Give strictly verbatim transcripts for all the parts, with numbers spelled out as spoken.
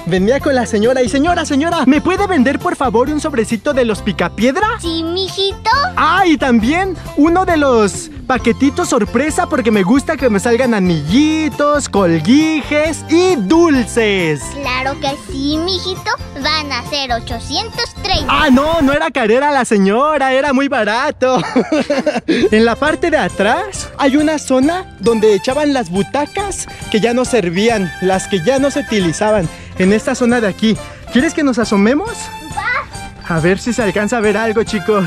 venía con la señora y señora, señora, ¿me puede vender por favor un sobrecito de los picapiedra? Sí, mijito. Ah, y también uno de los paquetitos sorpresa porque me gusta que me salgan anillitos, colguijes y dulces. Claro que sí, mijito. Van a ser ochocientos treinta. Ah, no, no era carera la señora, era muy barato. En la parte de atrás hay una zona donde echaban las butacas que ya no servían, las que ya no se utilizaban. En esta zona de aquí. ¿Quieres que nos asomemos? Va. A ver si se alcanza a ver algo, chicos.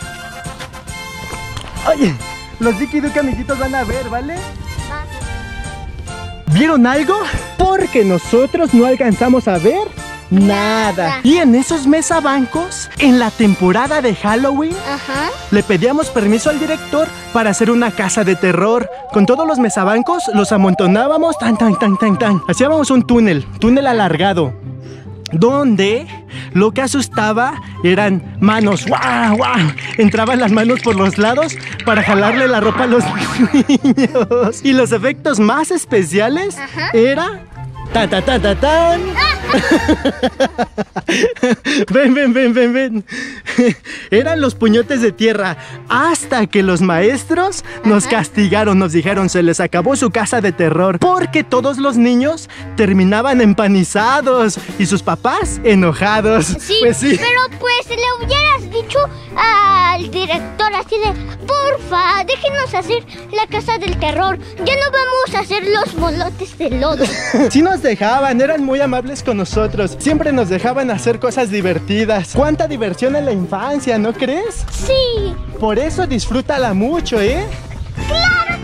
Oye, los Duki Duki amiguitos van a ver, ¿vale? Va. ¿Vieron algo? Porque nosotros no alcanzamos a ver nada. Nada. Y en esos mesabancos, en la temporada de Halloween, Ajá. le pedíamos permiso al director para hacer una casa de terror. Con todos los mesabancos los amontonábamos, tan, tan, tan, tan, tan. Hacíamos un túnel, túnel alargado, donde lo que asustaba eran manos. ¡Guau, guau! Entraban las manos por los lados para jalarle la ropa a los niños. Y los efectos más especiales Ajá. era... ¡Ta, ta, ta, ta, tan! Ven, ven, ven, ven, ven. Eran los puñotes de tierra. Hasta que los maestros nos Ajá. castigaron, nos dijeron se les acabó su casa de terror. Porque todos los niños terminaban empanizados y sus papás enojados. Sí, Pues sí. pero pues le hubieras dicho al director así de, porfa, déjenos hacer la casa del terror. Ya no vamos a hacer los molotes de lodo. Sí nos dejaban, eran muy amables con nosotros. Siempre nos dejaban hacer cosas divertidas. Cuánta diversión en la infancia, ¿no crees? Sí. Por eso disfrútala mucho, ¿eh? ¡Claro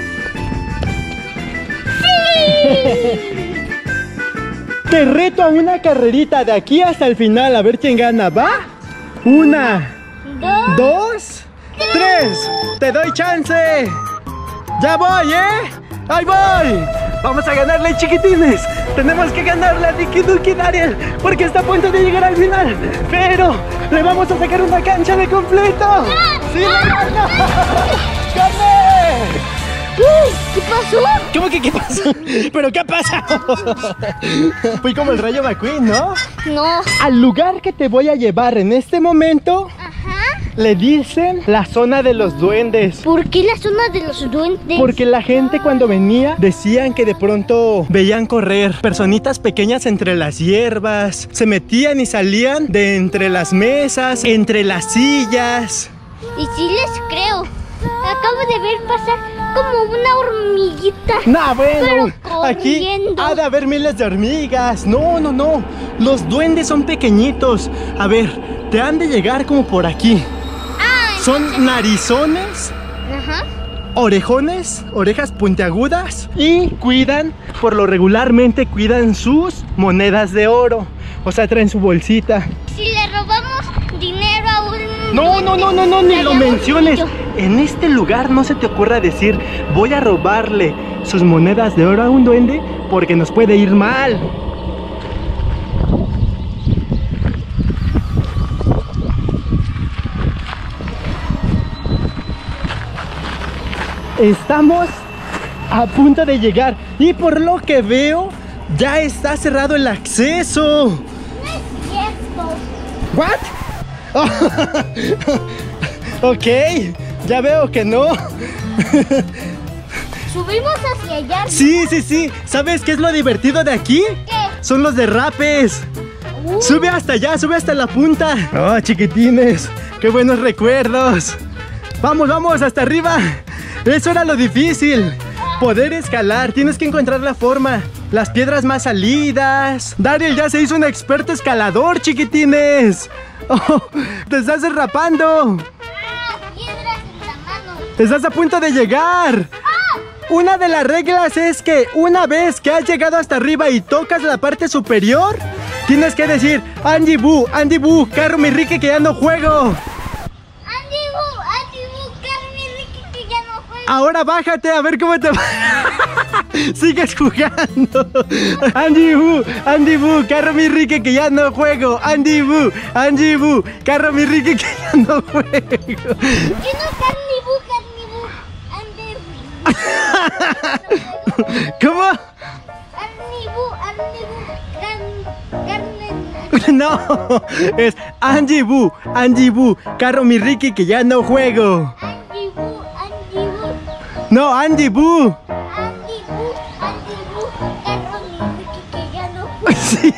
que sí! Te reto a una carrerita de aquí hasta el final, a ver quién gana, ¿va? Una, Dos. dos, tres. Te doy chance. Ya voy, ¿eh? ¡Ahí voy! Vamos a ganarle, chiquitines. Tenemos que ganarle a Duki Duki Dariel porque está a punto de llegar al final. Pero le vamos a sacar una cancha de completo. ¡Sí, la gana! ¡Gané! ¿Qué pasó? ¿Cómo que qué pasó? ¿Pero qué pasa? Fui como el Rayo McQueen, ¿no? No. Al lugar que te voy a llevar en este momento Ajá. le dicen la zona de los duendes. ¿Por qué la zona de los duendes? Porque la gente cuando venía decían que de pronto veían correr personitas pequeñas entre las hierbas, se metían y salían de entre las mesas, entre las sillas. Y sí les creo. Acabo de ver pasar como una hormiguita. No, bueno, Pero aquí corriendo. ha de haber miles de hormigas. No, no, no. Los duendes son pequeñitos. A ver, te han de llegar como por aquí. Ah, Son narizones, Ajá. orejones, orejas puntiagudas y cuidan, por lo regularmente cuidan sus monedas de oro. O sea, traen su bolsita. Si le robamos dinero a un... No, no, no, no, no, ni lo Daríamos menciones. mucho. En este lugar no se te ocurra decir voy a robarle sus monedas de oro a un duende porque nos puede ir mal. Estamos a punto de llegar y por lo que veo ya está cerrado el acceso. Cierto. ¿What? Ok, ya veo que no. Subimos hacia allá. Sí, sí, sí. ¿Sabes qué es lo divertido de aquí? ¿Qué? Son los derrapes. Uh, Sube hasta allá, sube hasta la punta. Oh, chiquitines, qué buenos recuerdos. Vamos, vamos, hasta arriba. Eso era lo difícil. Poder escalar, tienes que encontrar la forma. Las piedras más salidas. Dariel ya se hizo un experto escalador, chiquitines. Oh, te estás derrapando. ah, piedras en la mano. Estás a punto de llegar. Una de las reglas es que una vez que has llegado hasta arriba y tocas la parte superior, tienes que decir Andy Boo, Andy Boo, Carro mi Ricky que ya no juego. Andy Boo, Andy Boo, Carmen Ricky que ya no juega. Ahora bájate a ver cómo te va. Sigues jugando. Andy Boo, Andy Boo, Carro mi Ricky que ya no juego. Andy Boo, Andy Boo, Carro mi Ricky que ya no juego. Yo no Carmen Boo, Carmen Boo, Andy Boo. ¿Cómo? Andy Boo, Andy Boo, Carmen No, es Andy Boo, Andy Boo, carro mi Ricky que ya no juego. Andy Boo, Andy Boo. No, Andy Boo. Andy Boo, Andy Boo, carro mi Ricky que ya no juego. Sí.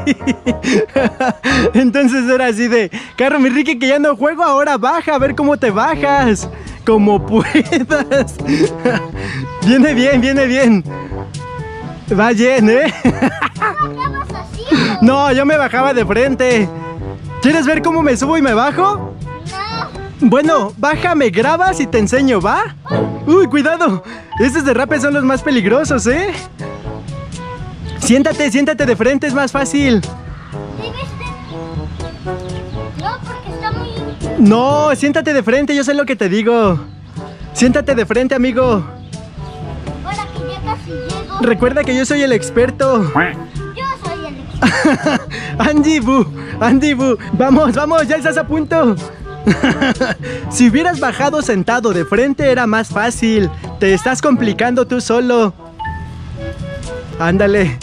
Entonces era así de, carro mi Ricky que ya no juego, ahora baja, a ver cómo te bajas. Como puedas. Viene bien, viene bien. Va bien, ¿eh? ¿Bajabas así o? No, yo me bajaba de frente. ¿Quieres ver cómo me subo y me bajo? No. Bueno, baja, me grabas y te enseño, ¿va? Uy, cuidado. Estos derrapes son los más peligrosos, ¿eh? Siéntate, siéntate de frente, es más fácil. Debes de... No, porque está muy... No, siéntate de frente, yo sé lo que te digo. Siéntate de frente, amigo. Ahora que ya casi llego. Recuerda que yo soy el experto. Yo soy el experto. Andy Boo, Andy Boo. Vamos, vamos, ya estás a punto. Si hubieras bajado sentado de frente era más fácil. Te estás complicando tú solo. Ándale.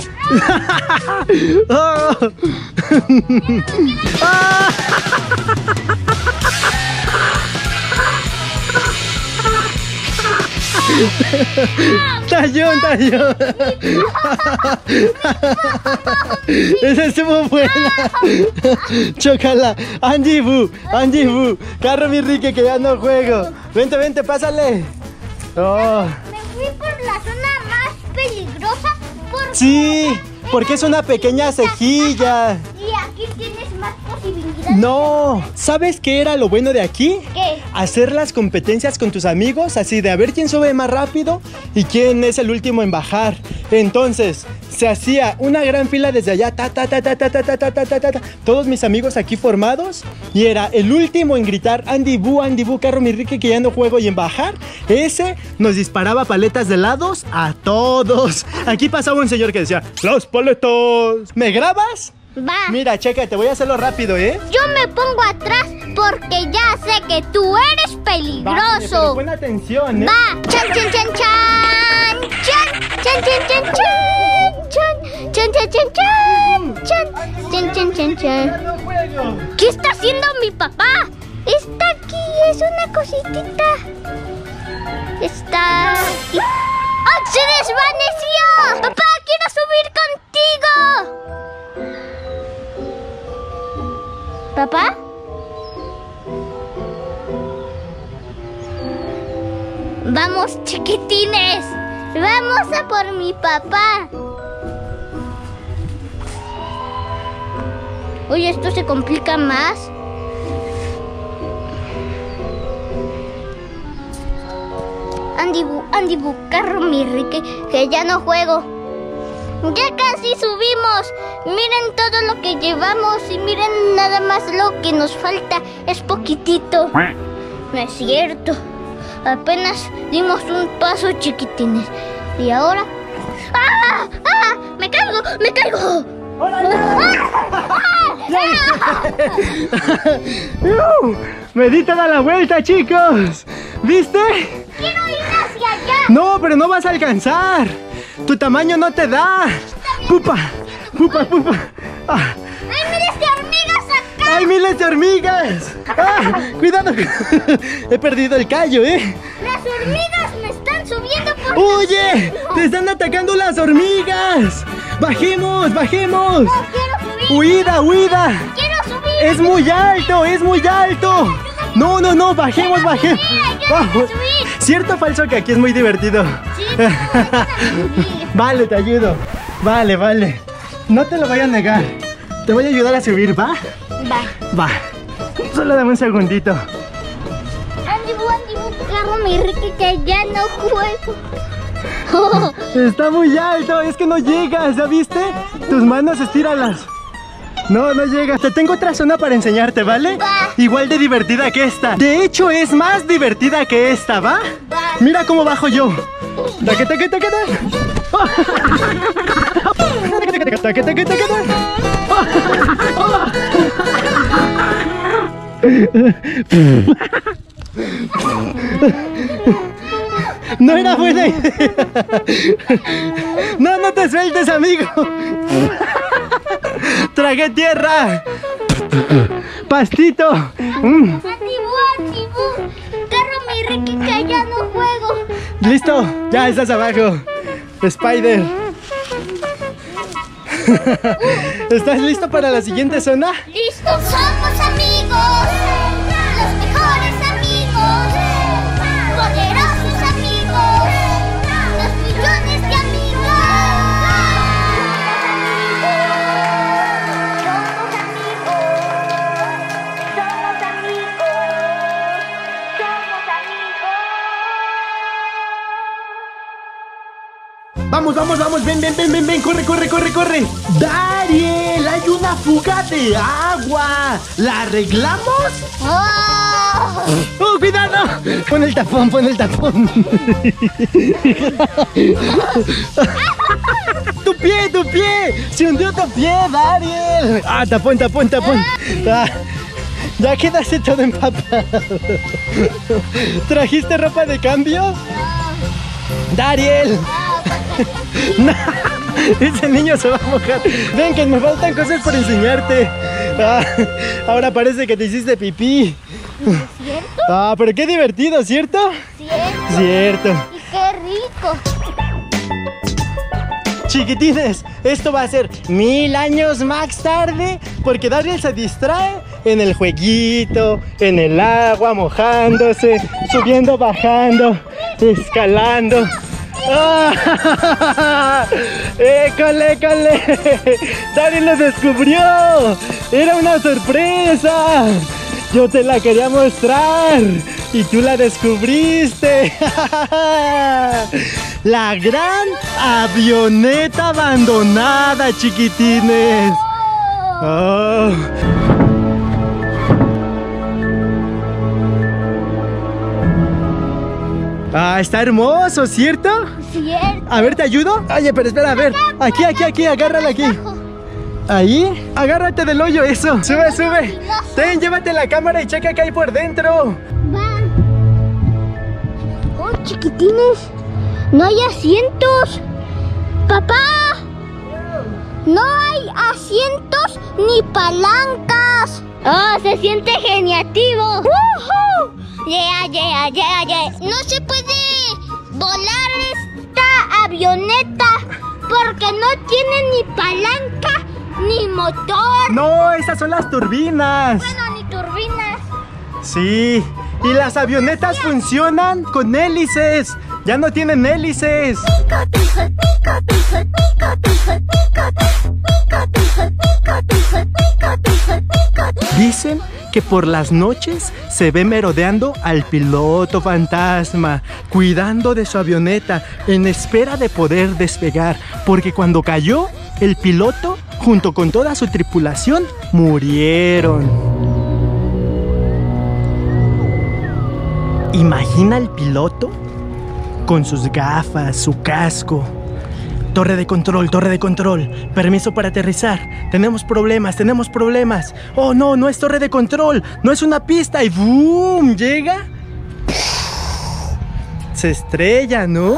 Oh. Ah. Tallón, tallón. Esa estuvo buena. Chócala. Andy Boo, Andy Boo. Carro mi Ricky que ya no juego. Vente, vente, pásale. Oh. Me fui por la zona más peligrosa porque... Sí, porque es una pequeña cejilla. Y aquí tienes más posibilidades. No, ¿sabes qué era lo bueno de aquí? ¿Qué? Hacer las competencias con tus amigos, así de a ver quién sube más rápido y quién es el último en bajar. Entonces, se hacía una gran fila desde allá, ta, ta, ta, ta, ta, ta, ta, ta, ta, ta, ta, ta, todos mis amigos aquí formados, y era el último en gritar Andy Boo, Andy Boo, carro mi Ricky que ya no juego, y en bajar, ese nos disparaba paletas de helados a todos. Aquí pasaba un señor que decía, ¡las paletas! ¿Me grabas? Va. Mira, checa, te voy a hacerlo rápido, ¿eh? Yo me pongo atrás porque ya sé que tú eres Vale, peligroso. pero pon atención, ¿eh? Va. Chan, chan, chan, chan. Chan, chan, chan, chan, chan. Chan, chan, chan, chan, chan. Chan, chan, chan, chan. No juego. ¿Qué está haciendo mi papá? Está aquí, es una cositita. Está aquí. ¡Oh, se desvaneció! ¡Papá, quiero subir contigo! ¿Papá? Vamos, chiquitines. Vamos a por mi papá. Oye, esto se complica más. Andy Boo, Andy Boo, carro mi Ricky, que ya no juego. Ya casi subimos. Miren todo lo que llevamos y miren nada más lo que nos falta. Es poquitito. No es cierto. Apenas dimos un paso, chiquitines. Y ahora... ¡Ah! ¡Ah! ¡Me caigo! ¡Me caigo! Uh, me di toda la vuelta, chicos. ¿Viste? ¡Quiero ir hacia allá! No, pero no vas a alcanzar. Tu tamaño no te da. Pupa, pupa, pupa. Ah. ¡Hay miles de hormigas acá! ¡Hay miles de hormigas! ¡Ah! ¡Cuidado! He perdido el callo, ¿eh? ¡Las hormigas me están subiendo por... ¡Oye! ¡Te están atacando las hormigas! ¡Bajemos, bajemos! ¡No quiero subir! ¡Huida, huida! ¡Quiero subir! ¡Es muy alto, es muy alto! No, no, no, bajemos, bajemos. Ayúdame a subir. ¿Cierto o falso que aquí es muy divertido? Sí, sí, ayúdame a subir. Vale, te ayudo. Vale, vale. No te lo voy a negar. Te voy a ayudar a subir, ¿va? Va. Va. Solo dame un segundito. Andy Boo, Andy Boo, carro mi Ricky que ya no juego. Está muy alto, es que no llegas, ¿ya viste? Tus manos estíralas. No, no llegas. Te tengo otra zona para enseñarte, ¿vale? Va. Igual de divertida que esta. De hecho, es más divertida que esta, ¿va? Va. Mira cómo bajo yo. Taque, taque, taque, taque. Taque, taque, taque, No era buena idea. No, no te sueltes, amigo. Tragué tierra. Pastito. Mm. Andibu, Andibu. Carro mi Ricky que ya no juego. Listo, ya estás abajo. Spider. ¿Estás listo para la siguiente zona? ¡Listo! ¡Somos amigos! ¡Los mejores amigos! ¡Poderosos amigos! ¡Los millones de amigos! ¡Somos amigos! ¡Somos amigos! ¡Somos amigos! Vamos, vamos, vamos, ven, ven, ven, ven, ven, corre, corre, corre, corre. Dariel, hay una fuga de agua. ¿La arreglamos? ¡Oh! ¡Oh, cuidado! Pon el tapón, pon el tapón. ¡Tu pie, tu pie! ¡Se hundió tu pie, Dariel! ¡Ah, tapón, tapón, tapón! Ah, ya quedaste todo empapado. ¿Trajiste ropa de cambio? ¡Dariel! No, ese niño se va a mojar. Ven, que me faltan cosas por enseñarte. Ah, ahora parece que te hiciste pipí. ¿Cierto? Ah, pero qué divertido, ¿cierto? Cierto. Cierto. Y qué rico. Chiquitines, esto va a ser mil años más tarde, porque Dariel se distrae en el jueguito, en el agua, mojándose, subiendo, bajando, escalando. ¡Ah! ¡École, école! ¡Dariel lo descubrió! ¡Era una sorpresa! ¡Yo te la quería mostrar! ¡Y tú la descubriste! ¡La gran avioneta abandonada, chiquitines! ¡Oh! Ah, está hermoso, ¿cierto? Cierto. A ver, ¿te ayudo? Oye, pero espera, a ver. Aquí, aquí, aquí, agárrala aquí. Ahí, agárrate del hoyo, eso. Sube, sube. Ten, llévate la cámara y checa qué hay por dentro. Va. Oh, chiquitines, no hay asientos. Papá, no hay asientos ni palancas. Oh, se siente geniativo. ¡Woohoo! Yeah, yeah, yeah, yeah. No se puede volar esta avioneta porque no tiene ni palanca ni motor. No, esas son las turbinas. Bueno, ni turbinas. Sí, y las avionetas funcionan con hélices. Ya no tienen hélices. Dicen que por las noches se ve merodeando al piloto fantasma, cuidando de su avioneta, en espera de poder despegar, porque cuando cayó, el piloto, junto con toda su tripulación, murieron. Imagina al piloto con sus gafas, su casco. Torre de control, torre de control. Permiso para aterrizar. Tenemos problemas, tenemos problemas. Oh, no, no es torre de control. No es una pista. Y ¡boom! Llega. Se estrella, ¿no?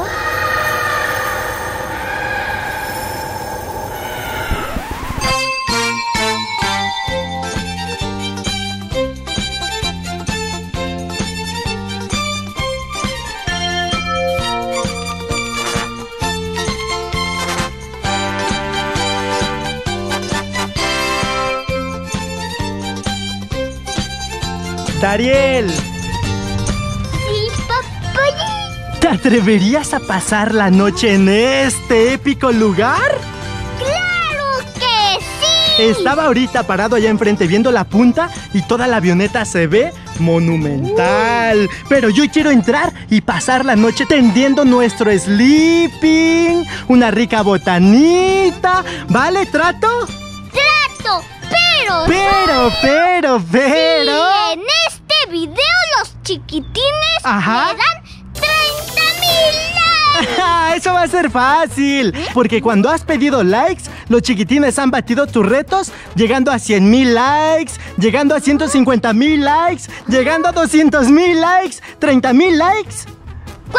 Dariel, Sí, papá. ¿te atreverías a pasar la noche en este épico lugar? ¡Claro que sí! Estaba ahorita parado allá enfrente viendo la punta y toda la avioneta se ve monumental. Pero yo quiero entrar y pasar la noche tendiendo nuestro sleeping, una rica botanita. ¿Vale, trato? ¡Trato! Pero... Pero, pero, pero... Si en este video los chiquitines Ajá. me dan treinta mil likes. Eso va a ser fácil, porque cuando has pedido likes, los chiquitines han batido tus retos, llegando a cien mil likes, llegando a ciento cincuenta mil likes, llegando a doscientos mil likes, treinta mil likes.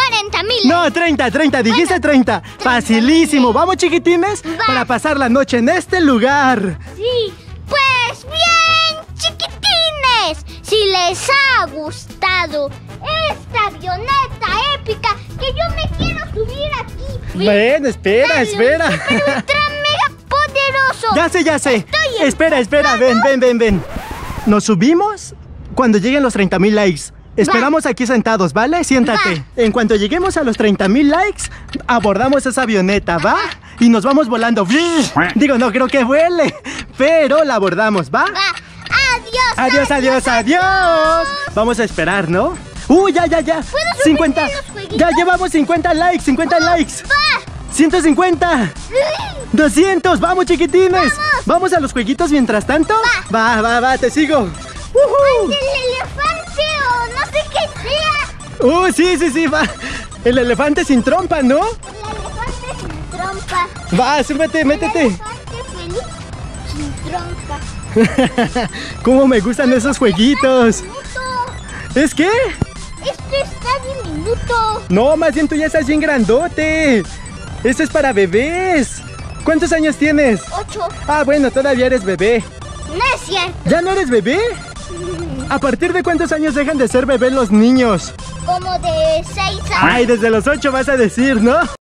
cuarenta mil. No, treinta, treinta, dijiste Bueno, treinta. Facilísimo. Vamos, chiquitines, Va. para pasar la noche en este lugar. Sí, pues bien, chiquitines, si les ha gustado esta avioneta épica, que yo me quiero subir aquí. Bueno, espera, Dale, espera. Super ultra mega poderoso. Ya sé, ya sé. Estoy Espera, espera, ven, ven, ven, ven. Nos subimos cuando lleguen los treinta mil likes. Esperamos aquí sentados, ¿vale? Siéntate. Va. En cuanto lleguemos a los treinta mil likes, abordamos esa avioneta, ¿va? Y nos vamos volando. Digo, no creo que vuele, pero la abordamos, ¿va? Va. Adiós. Adiós, adiós, adiós. Vamos a esperar, ¿no? ¡Uh, ya, ya, ya! ¿Puedo subirme cincuenta. a los jueguitos? Ya llevamos cincuenta likes, cincuenta likes. Va. ciento cincuenta. doscientos. Vamos, chiquitines. Vamos a los jueguitos mientras tanto. Va, va, va, te sigo. ¡Uhú! El elefante o no sé qué sea. ¡Uh, sí, sí, sí, va! El elefante sin trompa, ¿no? El elefante sin trompa. Va, súbete, métete. El elefante feliz sin trompa. ¿Cómo me gustan esos jueguitos? Diminuto. ¿Es qué? Este está diminuto. No, más bien tú ya estás bien grandote. Este es para bebés. ¿Cuántos años tienes? Ocho. Ah, bueno, todavía eres bebé. No es cierto. ¿Ya no eres bebé? ¿A partir de cuántos años dejan de ser bebés los niños? Como de seis años. Ay, desde los ocho vas a decir, ¿no?